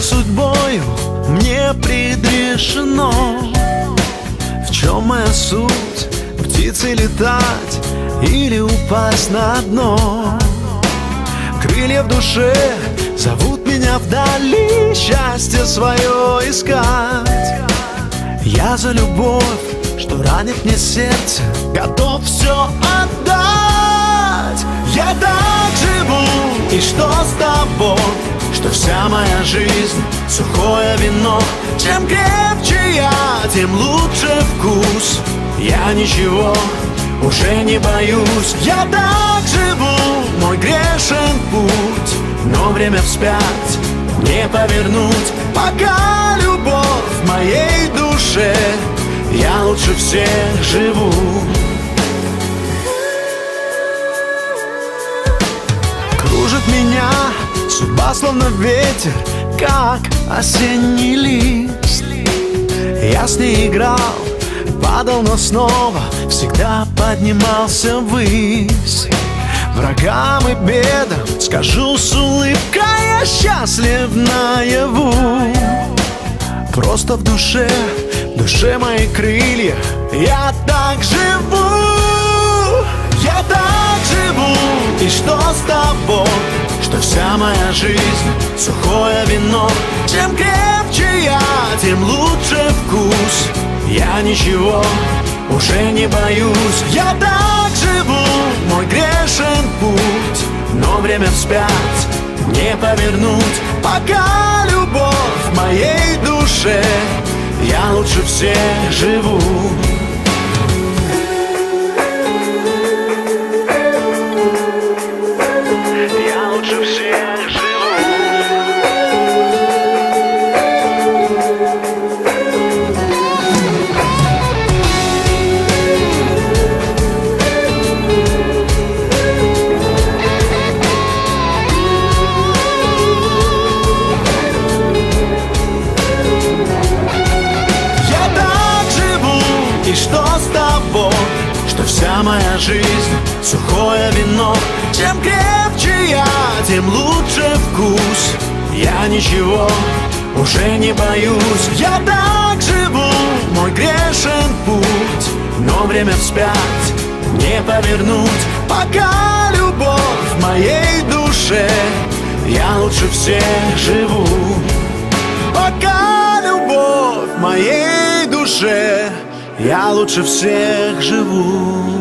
судьбою мне предрешено. В чем моя суть? Птицей летать или упасть на дно? Крылья в душе зовут меня вдали, счастье свое искать. Я за любовь, что ранит мне сердце, готов все отдать. Я так живу, и что с тобой? Что вся моя жизнь сухое вино. Чем крепче я, тем лучше вкус. Я ничего уже не боюсь. Я так живу, мой грешен путь, но время вспять не повернуть. Пока любовь в моей душе, я лучше всех живу. Кружит меня судьба словно ветер, как осенний лист. Я с ней играл, падал, но снова всегда поднимался ввысь. Врагам и бедам скажу с улыбкой: я счастлив наяву. Просто в душе мои крылья, я так живу. Я так живу, и что с тобой? Что вся моя жизнь сухое вино. Чем крепче я, тем лучше вкус. Я ничего уже не боюсь. Я так живу, мой грешен путь, но время вспять не повернуть. Пока любовь в моей душе, я лучше всех живу. Я лучше всех живу. Что с тобой? Что вся моя жизнь сухое вино. Чем крепче я, тем лучше вкус. Я ничего уже не боюсь. Я так живу, мой грешен путь, но время вспять не повернуть. Пока любовь в моей душе, я лучше всех живу. Пока любовь в моей душе, я лучше всех живу.